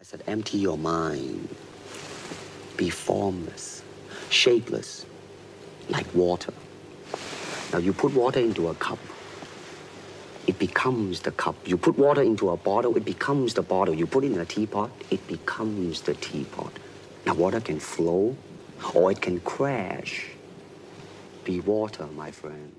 said, empty your mind. Be formless, shapeless, like water. Now you put water into a cup, it becomes the cup. You put water into a bottle, it becomes the bottle. You put it in a teapot, it becomes the teapot. Now water can flow or it can crash. Be water, my friend.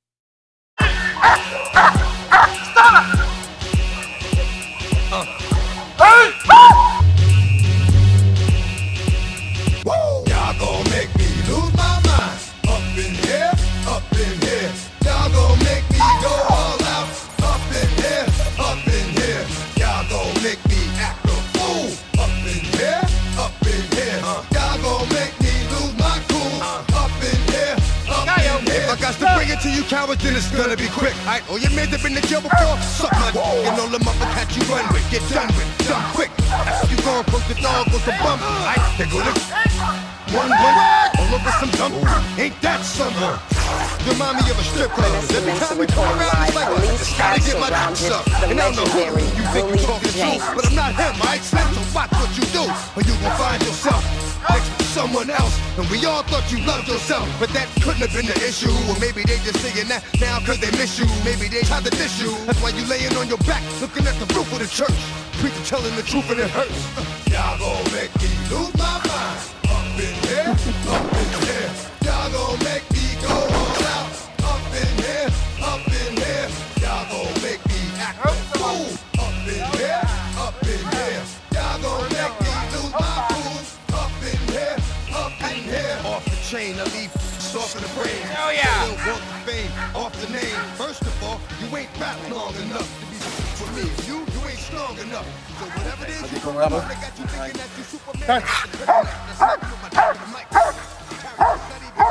Y'all gon' make me lose my mind. Up in here, up in here. Y'all gon' make me go all out. Up in here, up in here. Y'all gon' make me act a fool. Up in here, up in here. Y'all gon' make me lose my cool. Up in here, up in here. If I got to bring it to you cowards, then it's gonna be quick. Alright, all your men that been in jail before, suck my dick and all the motherfuckers you run with. Get done with, done quick. After you gon' post the dog goes the bum. Alright, they go to one, all over some dump. Ain't that summer? Remind me of a strip club. Every time we come around, it's like, just gotta get my docs up. And I don't know who you think you talking to, but I'm not him, right? Slim, so watch what you do, or you gon' find yourself next to someone else. And we all thought you loved yourself, but that couldn't have been the issue. Or maybe they just saying that now cause they miss you. Maybe they tried to diss you. That's why you laying on your back, looking at the roof of the church. Preacher telling the truth and it hurts. Y'all gon' make me lose my mind. Up in here, up in here. Y'all gon' make me go all out. Up in here, up in here. Y'all gon' make me act a fool. Up in here, up in here. Y'all gon' make me lose my cool. Up in here, up in here. Off the chain, I leave off in the brain. Oh yeah. Walk the fame, off the name. First of all, you ain't rap long enough to be for me. You ain't strong enough. So whatever it is you gon' do, I got you thinking that you Superman.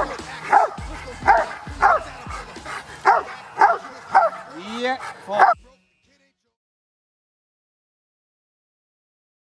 Yeah.